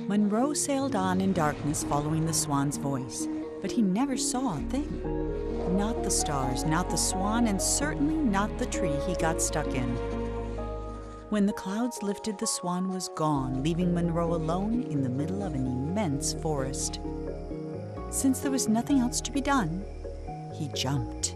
Monroe sailed on in darkness following the swan's voice, but he never saw a thing. Not the stars, not the swan, and certainly not the tree he got stuck in. When the clouds lifted, the swan was gone, leaving Monroe alone in the middle of an immense forest. Since there was nothing else to be done, he jumped.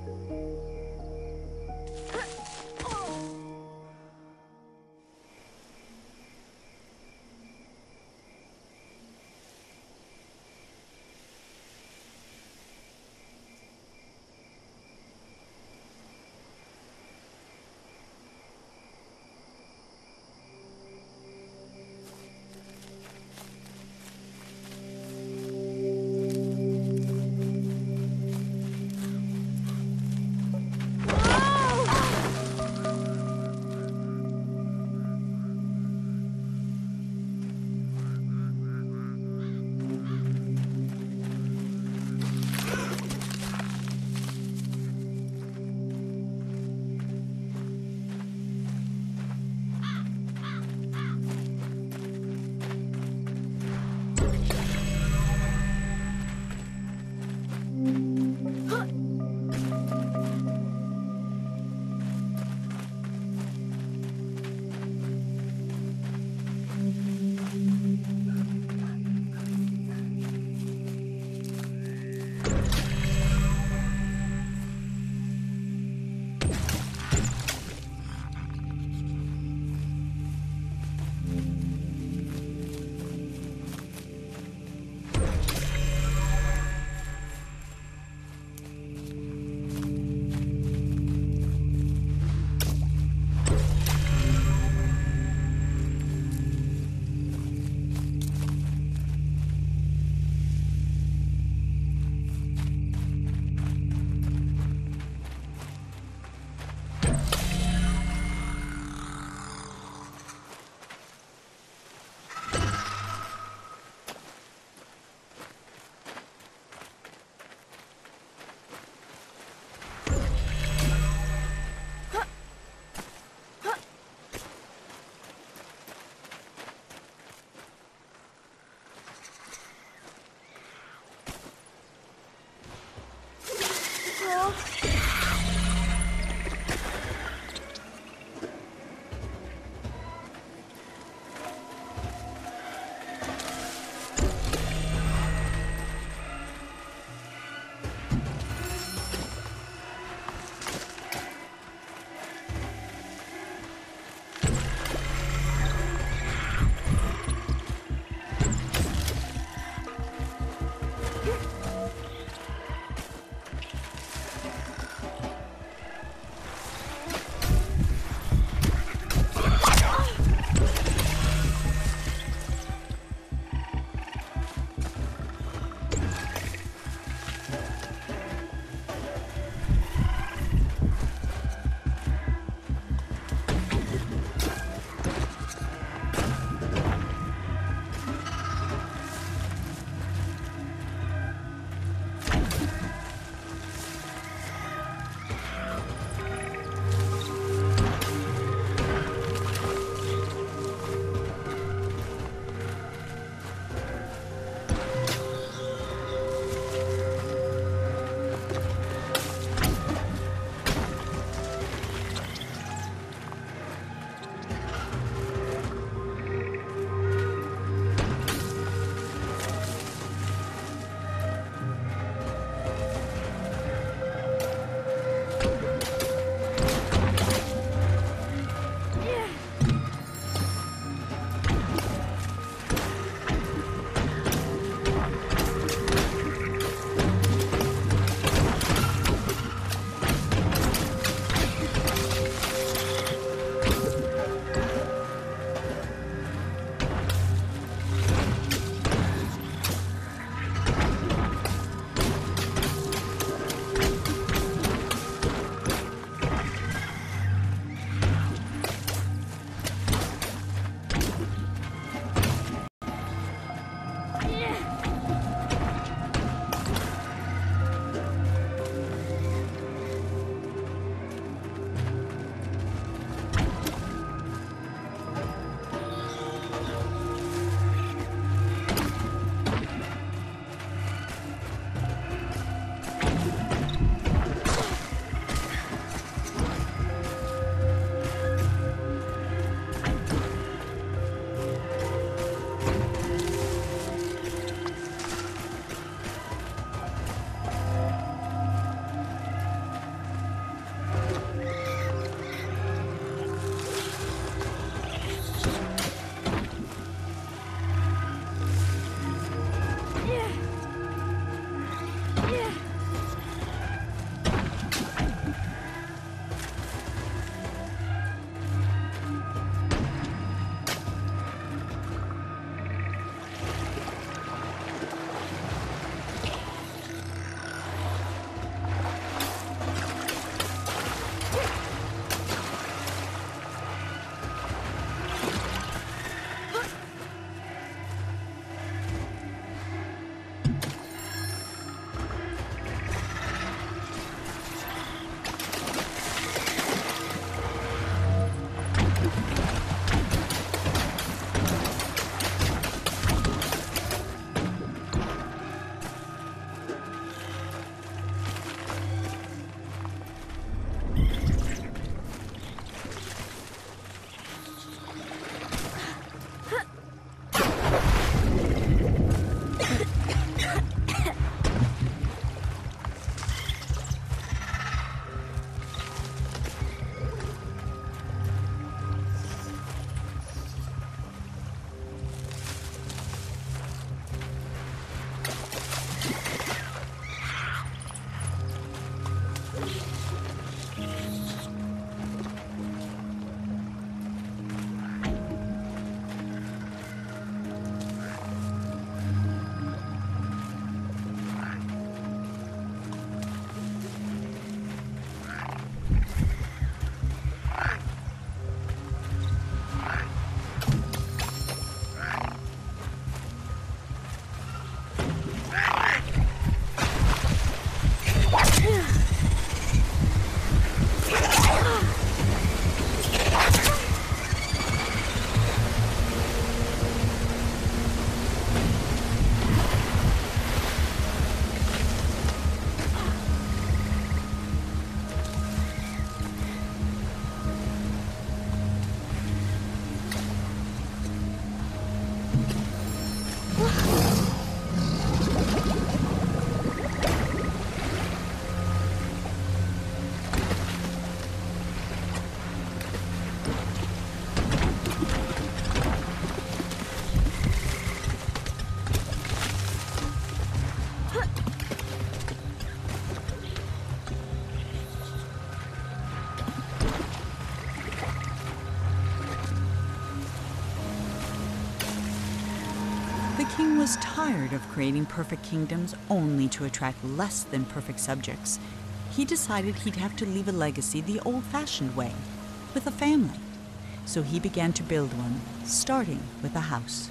The king was tired of creating perfect kingdoms only to attract less than perfect subjects. He decided he'd have to leave a legacy the old-fashioned way, with a family. So he began to build one, starting with a house.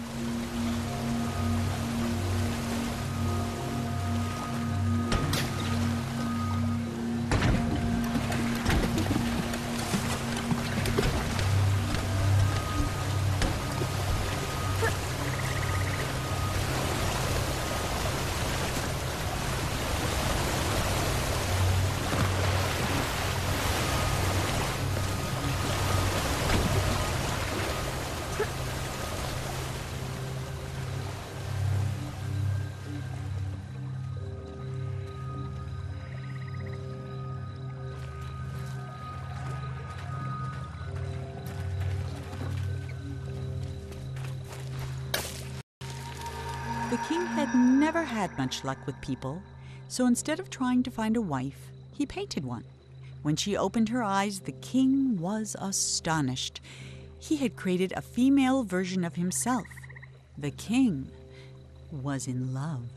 The king had never had much luck with people, so instead of trying to find a wife, he painted one. When she opened her eyes, the king was astonished. He had created a female version of himself. The king was in love.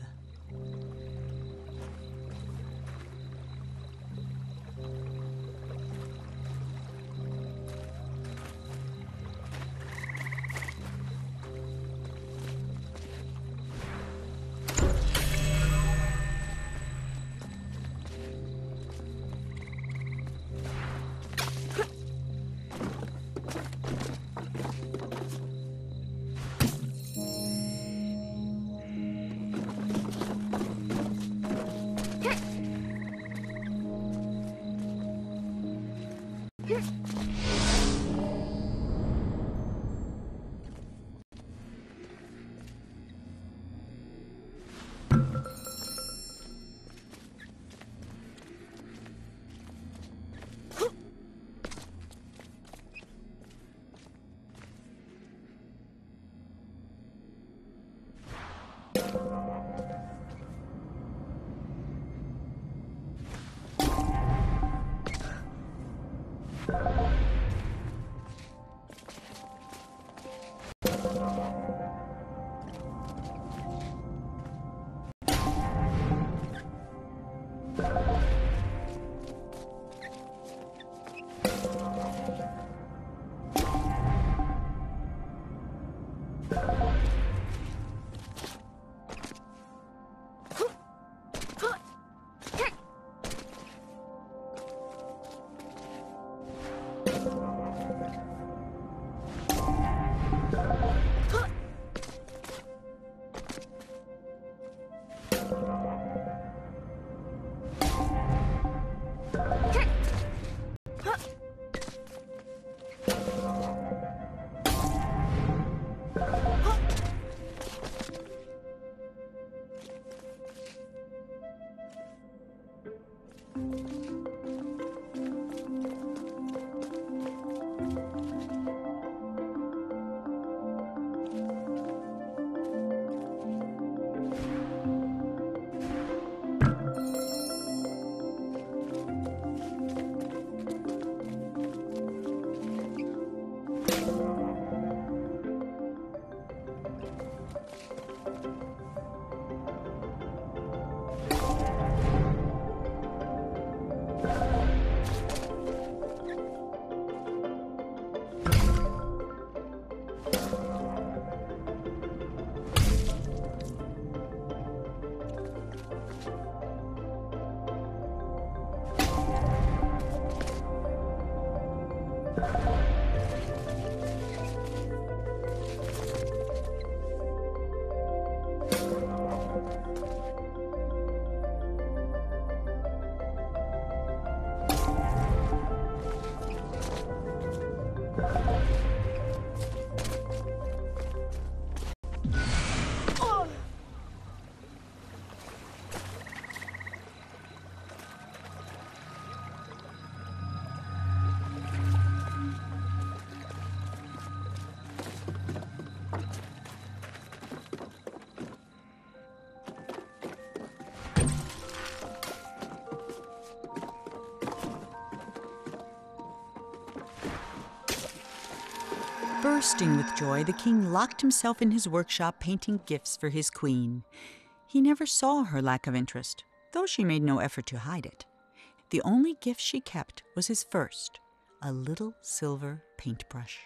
Bursting with joy, the king locked himself in his workshop painting gifts for his queen. He never saw her lack of interest, though she made no effort to hide it. The only gift she kept was his first, a little silver paintbrush.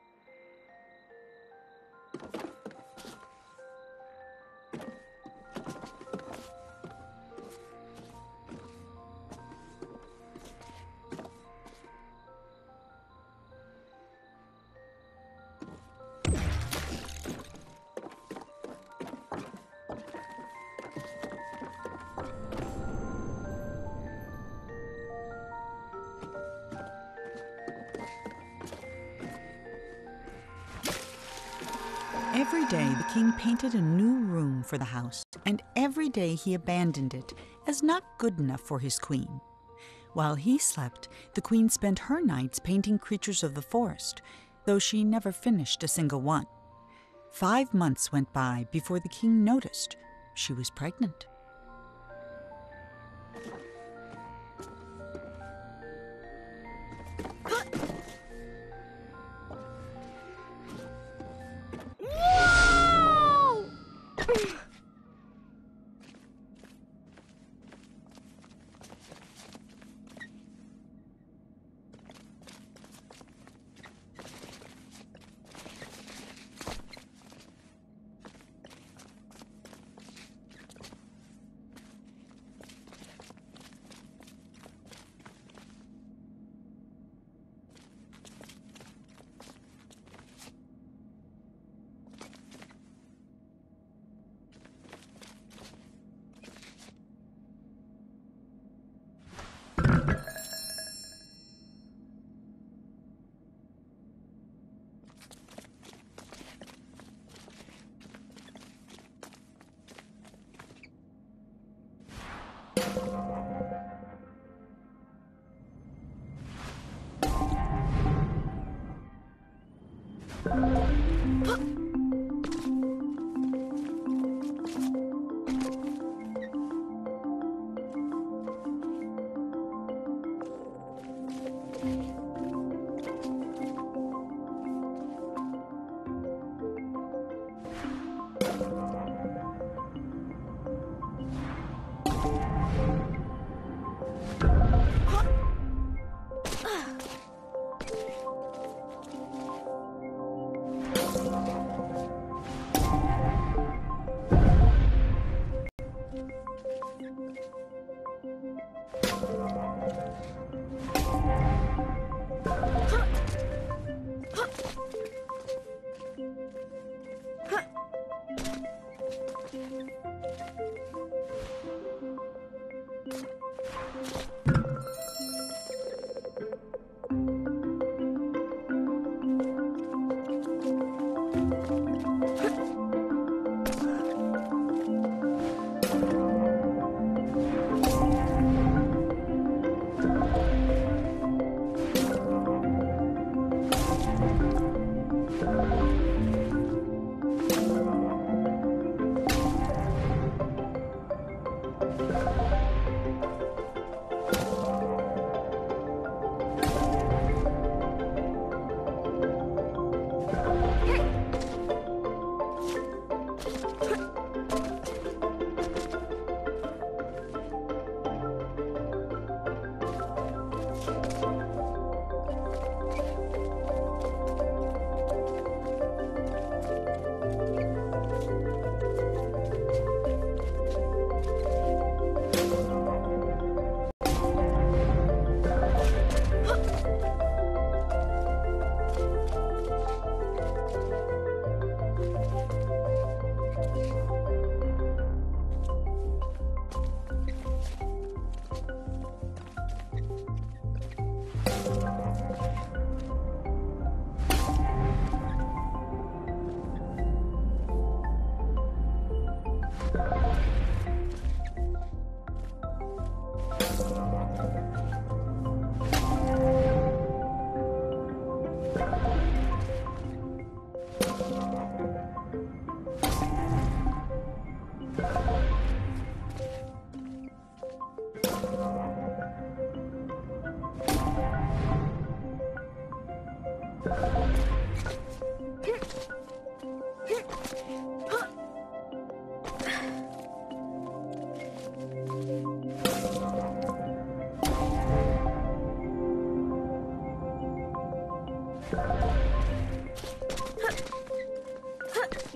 Every day the king painted a new room for the house, and every day he abandoned it as not good enough for his queen. While he slept, the queen spent her nights painting creatures of the forest, though she never finished a single one. 5 months went by before the king noticed she was pregnant.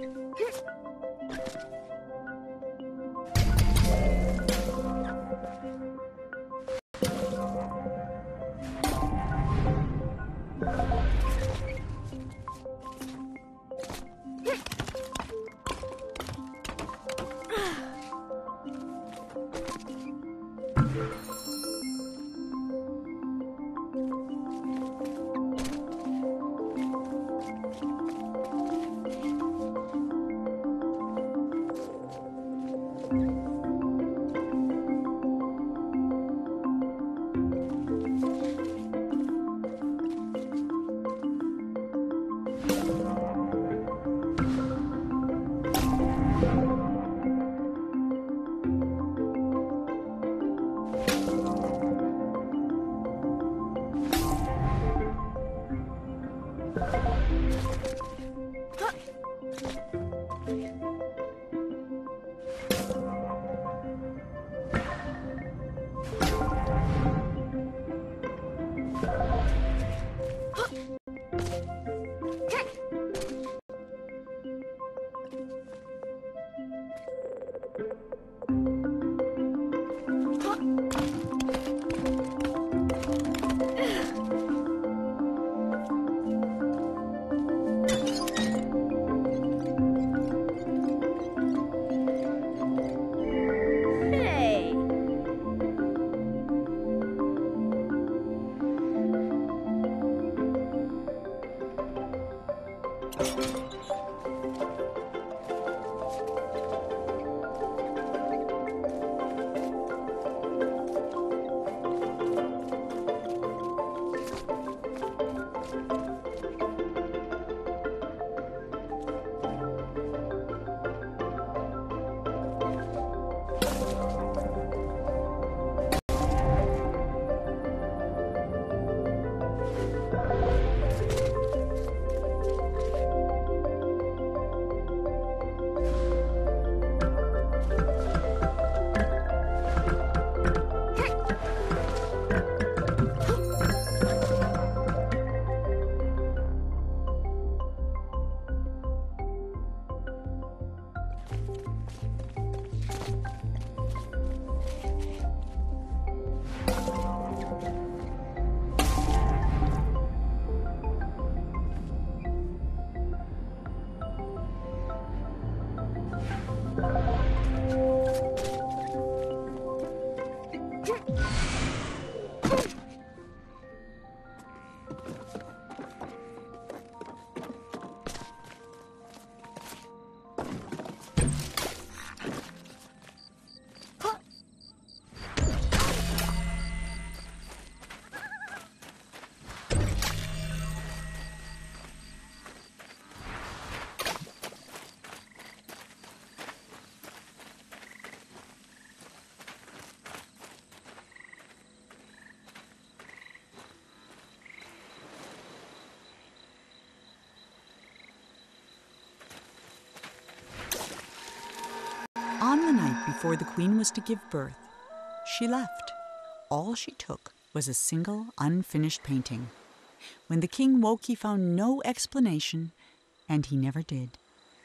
On the night before the queen was to give birth, she left. All she took was a single unfinished painting. When the king woke, he found no explanation, and he never did.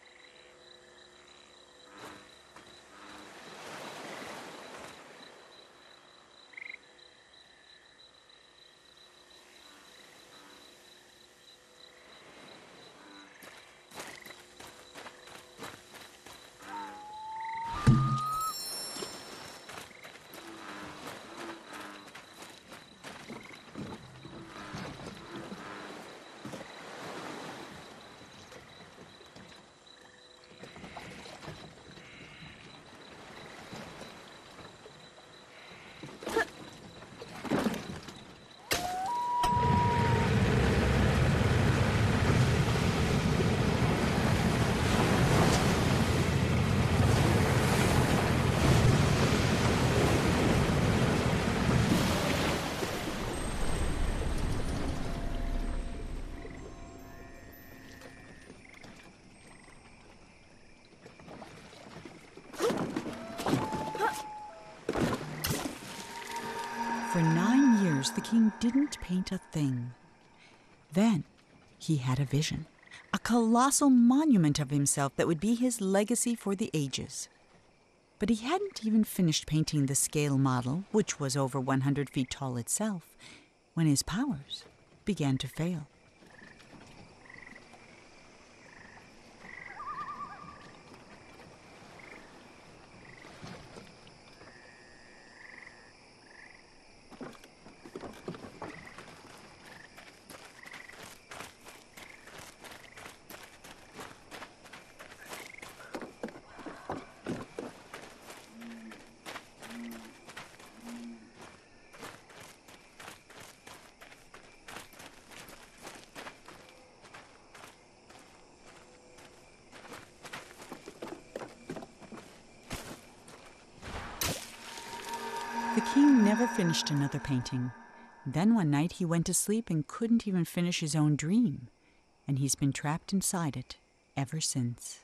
For 9 years, the king didn't paint a thing. Then he had a vision. a colossal monument of himself that would be his legacy for the ages. But he hadn't even finished painting the scale model, which was over 100 feet tall itself, when his powers began to fail. The king never finished another painting. Then one night he went to sleep and couldn't even finish his own dream, and he's been trapped inside it ever since.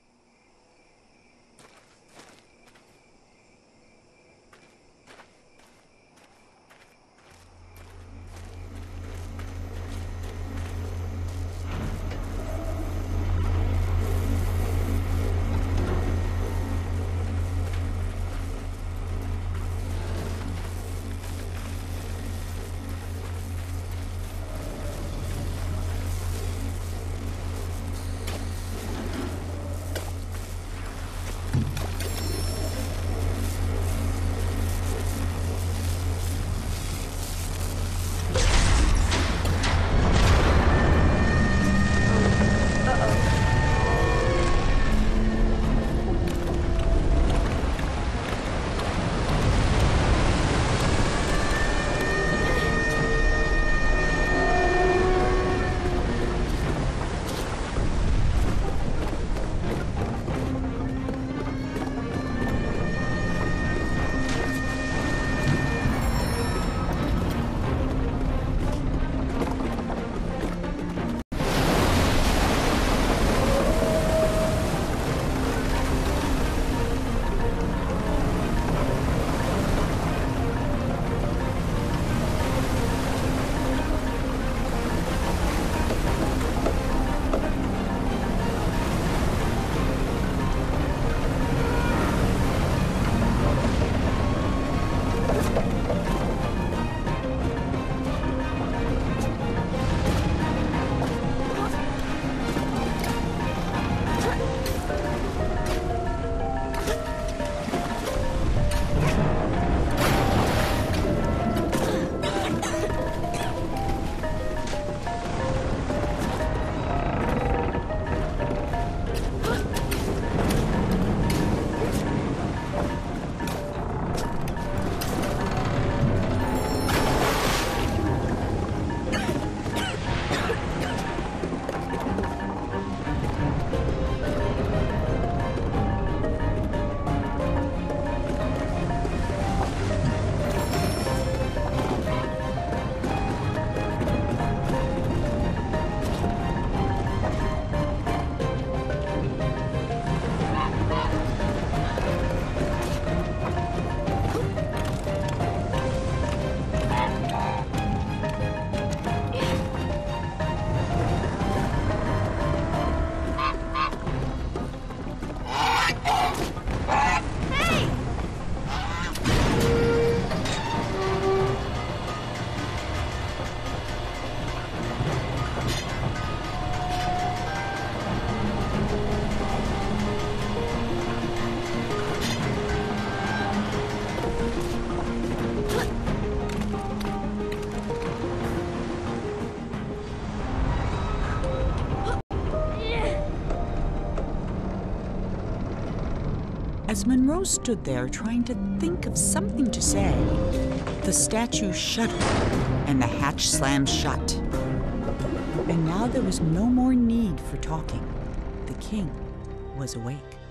As Monroe stood there trying to think of something to say, the statue shuddered and the hatch slammed shut. And now there was no more need for talking. The king was awake.